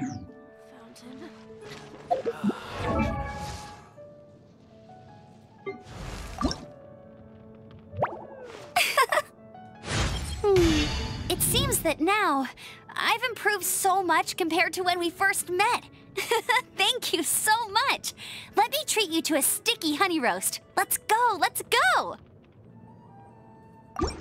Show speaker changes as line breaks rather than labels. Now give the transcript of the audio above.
Fountain. It seems that now I've improved so much compared to when we first met. Thank you so much. Let me treat you to a sticky honey roast. Let's go, let's go!